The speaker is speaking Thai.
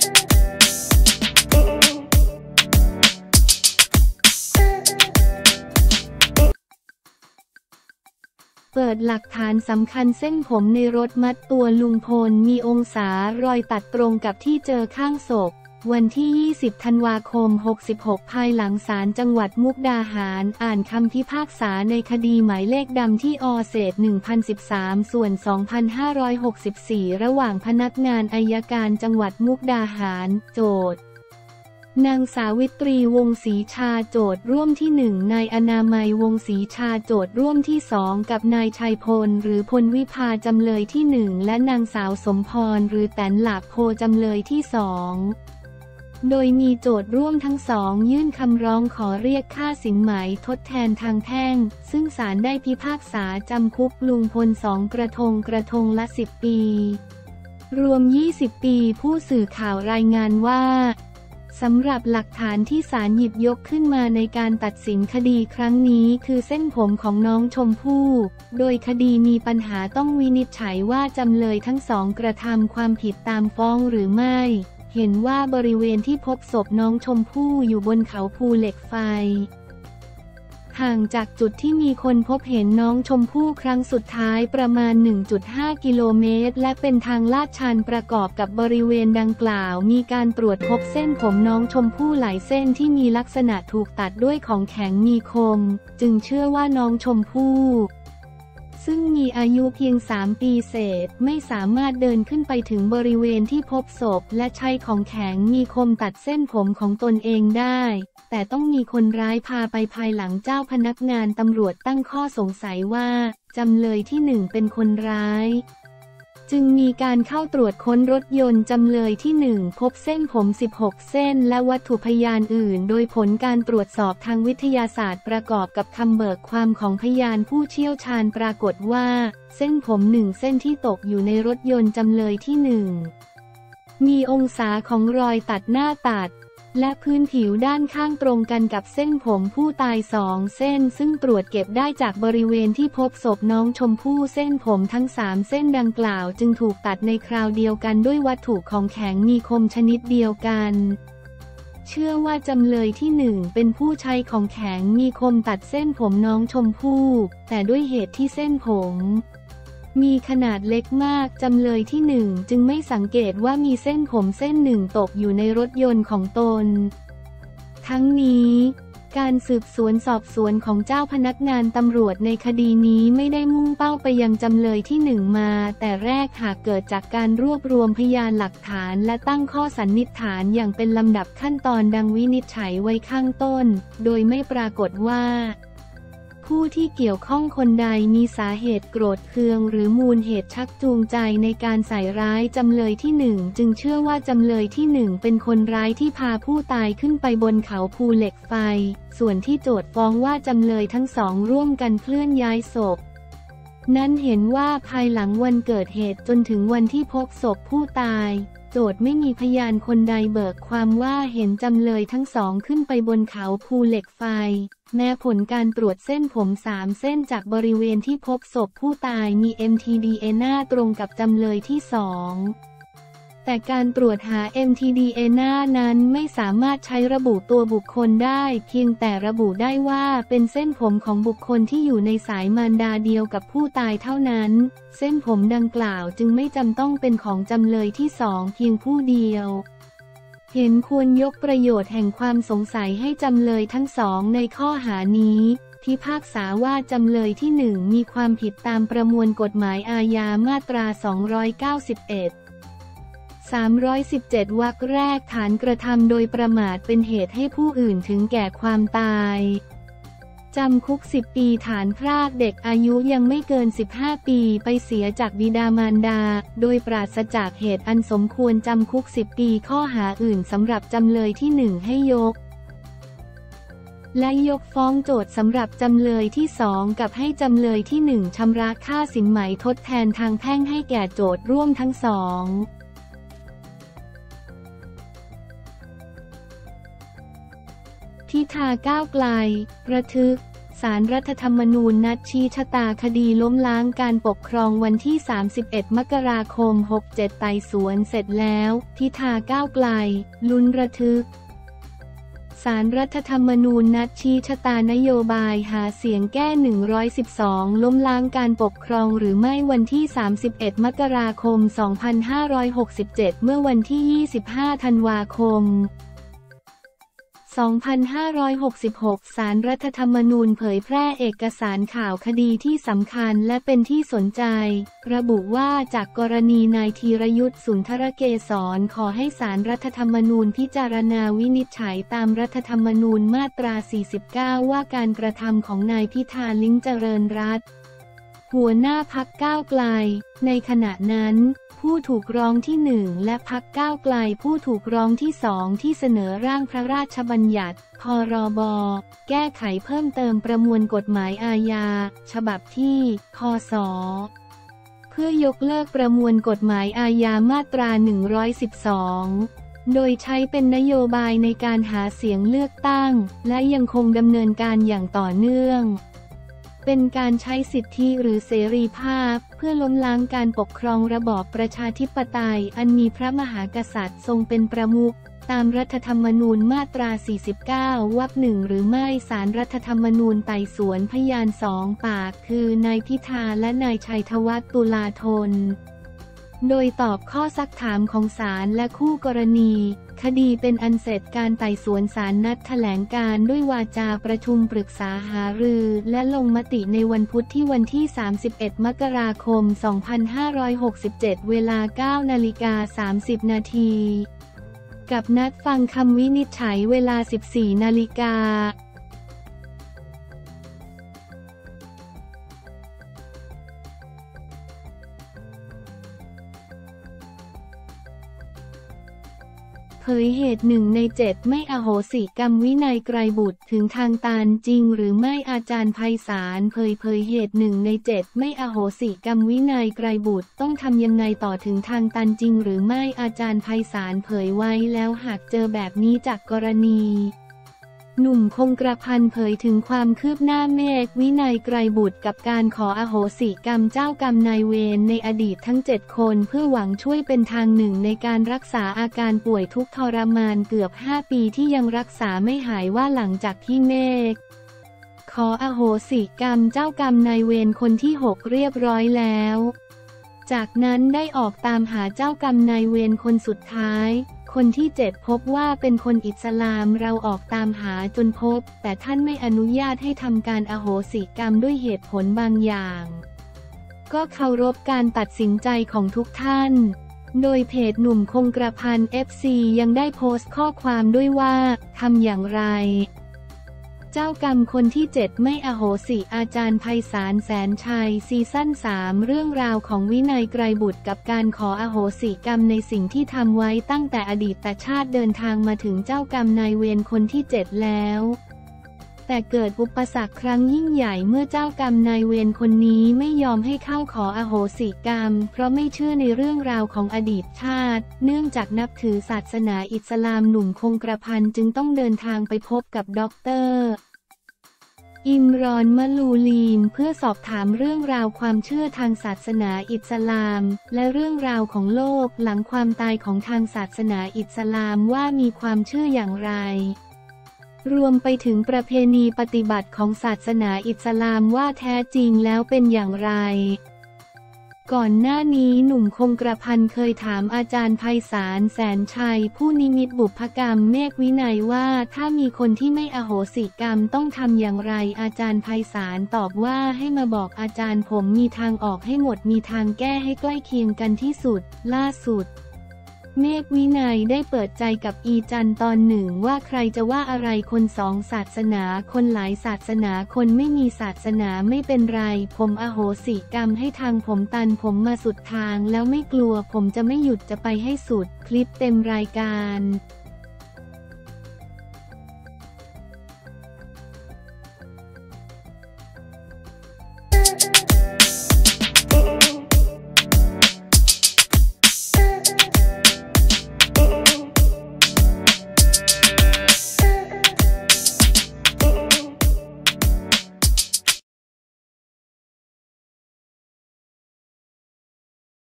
เปิดหลักฐานสำคัญเส้นผมในรถมัดตัวลุงพลมีองศารอยตัดตรงกับที่เจอข้างศพวันที่ 20 ธันวาคม 66 ภายหลังศาลจังหวัดมุกดาหารอ่านคำพิพากษาในคดีหมายเลขดำที่อเศษ 1013 ส่วน 2564 ระหว่างพนักงานอัยการจังหวัดมุกดาหารโจทก์นางสาวิตรีวงศ์ศรีชาโจทก์ร่วมที่1นายอนามัยวงศ์ศรีชาโจทก์ร่วมที่2กับนายชัยพลหรือพลวิภาจำเลยที่1และนางสาวสมพรหรือแตนหลาโพจำเลยที่2โดยมีโจทก์ร่วมทั้งสองยื่นคำร้องขอเรียกค่าสินไหมทดแทนทางแพ่งซึ่งศาลได้พิพากษาจำคุกลุงพล2 กระทงละ 10 ปีรวม20 ปีผู้สื่อข่าวรายงานว่าสำหรับหลักฐานที่ศาลหยิบยกขึ้นมาในการตัดสินคดีครั้งนี้คือเส้นผมของน้องชมพู่โดยคดีมีปัญหาต้องวินิจฉัยว่าจำเลยทั้งสองกระทำความผิดตามฟ้องหรือไม่เห็นว่าบริเวณที่พบศพน้องชมพู่อยู่บนเขาภูเหล็กไฟห่างจากจุดที่มีคนพบเห็นน้องชมพู่ครั้งสุดท้ายประมาณ 1.5 กิโลเมตรและเป็นทางลาดชันประกอบกับบริเวณดังกล่าวมีการตรวจพบเส้นผมน้องชมพู่หลายเส้นที่มีลักษณะถูกตัดด้วยของแข็งมีคมจึงเชื่อว่าน้องชมพู่ซึ่งมีอายุเพียง3 ปีเศษไม่สามารถเดินขึ้นไปถึงบริเวณที่พบศพและใช้ของแข็งมีคมตัดเส้นผมของตนเองได้แต่ต้องมีคนร้ายพาไปภายหลังเจ้าพนักงานตำรวจตั้งข้อสงสัยว่าจำเลยที่1เป็นคนร้ายจึงมีการเข้าตรวจค้นรถยนต์จำเลยที่1พบเส้นผม16 เส้นและวัตถุพยานอื่นโดยผลการตรวจสอบทางวิทยาศาสตร์ประกอบกับคำเบิกความของพยานผู้เชี่ยวชาญปรากฏว่าเส้นผม1 เส้นที่ตกอยู่ในรถยนต์จำเลยที่1มีองศาของรอยตัดหน้าตัดและพื้นผิวด้านข้างตรงกันกับเส้นผมผู้ตาย2 เส้นซึ่งตรวจเก็บได้จากบริเวณที่พบศพน้องชมพู่เส้นผมทั้ง3 เส้นดังกล่าวจึงถูกตัดในคราวเดียวกันด้วยวัตถุของแข็งมีคมชนิดเดียวกันเชื่อว่าจำเลยที่1เป็นผู้ใช้ของแข็งมีคมตัดเส้นผมน้องชมพู่แต่ด้วยเหตุที่เส้นผมมีขนาดเล็กมากจำเลยที่1จึงไม่สังเกตว่ามีเส้นผมเส้น1ตกอยู่ในรถยนต์ของตนทั้งนี้การสืบสวนสอบสวนของเจ้าพนักงานตำรวจในคดีนี้ไม่ได้มุ่งเป้าไปยังจำเลยที่1มาแต่แรกหากเกิดจากการรวบรวมพยานหลักฐานและตั้งข้อสันนิษฐานอย่างเป็นลำดับขั้นตอนดังวินิจฉัยไว้ข้างต้นโดยไม่ปรากฏว่าผู้ที่เกี่ยวข้องคนใดมีสาเหตุโกรธเคืองหรือมูลเหตุชักจูงใจในการใส่ร้ายจำเลยที่1จึงเชื่อว่าจำเลยที่1เป็นคนร้ายที่พาผู้ตายขึ้นไปบนเขาภูเหล็กไฟส่วนที่โจทก์ฟ้องว่าจำเลยทั้งสองร่วมกันเคลื่อนย้ายศพนั้นเห็นว่าภายหลังวันเกิดเหตุจนถึงวันที่พบศพผู้ตายโจทก์ไม่มีพยานคนใดเบิกความว่าเห็นจำเลยทั้งสองขึ้นไปบนเขาภูเหล็กไฟแม้ผลการตรวจเส้นผม3 เส้นจากบริเวณที่พบศพผู้ตายมี mtDNA ตรงกับจำเลยที่2แต่การตรวจหา mtDNA นั้นไม่สามารถใช้ระบุตัวบุคคลได้เพียงแต่ระบุได้ว่าเป็นเส้นผมของบุคคลที่อยู่ในสายมารดาเดียวกับผู้ตายเท่านั้นเส้นผมดังกล่าวจึงไม่จำต้องเป็นของจำเลยที่2เพียงผู้เดียวเห็นควรยกประโยชน์แห่งความสงสัยให้จำเลยทั้งสองในข้อหานี้พิพากษาว่าจำเลยที่1มีความผิดตามประมวลกฎหมายอาญามาตรา291 317 วรรคแรกฐานกระทำโดยประมาทเป็นเหตุให้ผู้อื่นถึงแก่ความตายจำคุก10 ปีฐานพรากเด็กอายุยังไม่เกิน15 ปีไปเสียจากบิดามารดาโดยปราศจากเหตุอันสมควรจำคุก10 ปีข้อหาอื่นสำหรับจำเลยที่1ให้ยกและยกฟ้องโจทก์สำหรับจำเลยที่2กับให้จำเลยที่1ชำระค่าสินไหมทดแทนทางแพ่งให้แก่โจทก์ร่วมทั้งสองพิธาก้าวไกลระทึกศาลรัฐธรรมนูญนัดชี้ชะตาคดีล้มล้างการปกครองวันที่ 31 มกราคม 67 ไต่สวนเสร็จแล้วพิธาก้าวไกลลุ้นระทึกศาลรัฐธรรมนูญนัดชี้ชะตานโยบายหาเสียงแก้ 112 ล้มล้างการปกครองหรือไม่วันที่ 31 มกราคม 2567 เมื่อวันที่ 25 ธันวาคม 2566 ศาลรัฐธรรมนูญเผยแพร่เอกสารข่าวคดีที่สำคัญและเป็นที่สนใจ ระบุว่าจากกรณีนายธีรยุทธ สุนทรเกษรขอให้ศาลรัฐธรรมนูญพิจารณาวินิจฉัยตามรัฐธรรมนูญมาตรา 49 ว่าการกระทำของนายพิธา ลิ้มเจริญรัตน์หัวหน้าพรรคก้าวไกลในขณะนั้นผู้ถูกร้องที่1และพรรคก้าวไกลผู้ถูกร้องที่2ที่เสนอร่างพระราชบัญญัติพรบแก้ไขเพิ่มเติมประมวลกฎหมายอาญาฉบับที่พ.ศ. เพื่อยกเลิกประมวลกฎหมายอาญามาตรา 112 โดยใช้เป็นนโยบายในการหาเสียงเลือกตั้งและยังคงดำเนินการอย่างต่อเนื่องเป็นการใช้สิทธิหรือเสรีภาพเพื่อล้มล้างการปกครองระบอบประชาธิปไตยอันมีพระมหากษัตริย์ทรงเป็นประมุขตามรัฐธรรมนูญมาตรา 49 วรรค 1 หรือไม่ศาลรัฐธรรมนูญไต่สวนพยาน2 ปากคือนายพิธาและนายชัยธวัฒน์ ตุลาธนโดยตอบข้อซักถามของศาลและคู่กรณีคดีเป็นอันเสร็จการไต่สวนศาลนัดแถลงการด้วยวาจาประชุมปรึกษาหารือและลงมติในวันพุธที่วันที่ 31 มกราคม 2567 เวลา 9:30 นาทีกับนัดฟังคำวินิจฉัยเวลา 14 นาฬิกาเผยเหตุ1 ใน 7ไม่อโหสิกรรมวินัยไกรบุตรถึงทางตันจริงหรือไม่อาจารย์ไพศาลเผยเหตุ1 ใน 7ไม่อโหสิกรรมวินัยไกรบุตรต้องทำยังไงต่อถึงทางตันจริงหรือไม่อาจารย์ไพศาลเผยไว้แล้วหากเจอแบบนี้จากกรณีหนุ่มคงกระพันเผยถึงความคืบหน้าเมฆวินัยไกรบุตรกับการขออโหสิกรรมเจ้ากรรมนายเวรในอดีตทั้ง7 คนเพื่อหวังช่วยเป็นทางหนึ่งในการรักษาอาการป่วยทุกข์ทรมานเกือบ5 ปีที่ยังรักษาไม่หายว่าหลังจากที่เมฆขออโหสิกรรมเจ้ากรรมนายเวรคนที่6เรียบร้อยแล้วจากนั้นได้ออกตามหาเจ้ากรรมนายเวรคนสุดท้ายคนที่7พบว่าเป็นคนอิสลามเราออกตามหาจนพบแต่ท่านไม่อนุญาตให้ทำการอโหสิกรรมด้วยเหตุผลบางอย่างก็เคารพการตัดสินใจของทุกท่านโดยเพจหนุ่มคงกระพัน FC ยังได้โพสต์ข้อความด้วยว่าทำอย่างไรเจ้ากรรมคนที่7ไม่อโหสิอาจารย์ไพศาลแสนชัยซีซั่น3เรื่องราวของวินัยไกรบุตรกับการขออโหสิกรรมในสิ่งที่ทำไว้ตั้งแต่อดีตชาติเดินทางมาถึงเจ้ากรรมนายเวรคนที่7แล้วแต่เกิดอุปสรรคครั้งยิ่งใหญ่เมื่อเจ้ากรรมนายเวรคนนี้ไม่ยอมให้เข้าขออโหสิกรรมเพราะไม่เชื่อในเรื่องราวของอดีตชาติเนื่องจากนับถือศาสนาอิสลามหนุ่มคงกระพันจึงต้องเดินทางไปพบกับดร.อิมรอน มะลูลีนเพื่อสอบถามเรื่องราวความเชื่อทางศาสนาอิสลามและเรื่องราวของโลกหลังความตายของทางศาสนาอิสลามว่ามีความเชื่ออย่างไรรวมไปถึงประเพณีปฏิบัติของศาสนาอิสลามว่าแท้จริงแล้วเป็นอย่างไรก่อนหน้านี้หนุ่มคงกระพันเคยถามอาจารย์ไพศาลแสนชัยผู้นิมิตบุพกรรมเมฆวินัยว่าถ้ามีคนที่ไม่อโหสิกรรมต้องทำอย่างไรอาจารย์ไพศาลตอบว่าให้มาบอกอาจารย์ผมมีทางออกให้หมดมีทางแก้ให้ใกล้เคียงกันที่สุดล่าสุดเมฆวินัยได้เปิดใจกับอีจันตอนหนึ่งว่าใครจะว่าอะไรคน2 ศาสนาคนหลายศาสนาคนไม่มีศาสนาไม่เป็นไรผมอโหสิกรรมให้ทางผมตันผมมาสุดทางแล้วไม่กลัวผมจะไม่หยุดจะไปให้สุดคลิปเต็มรายการ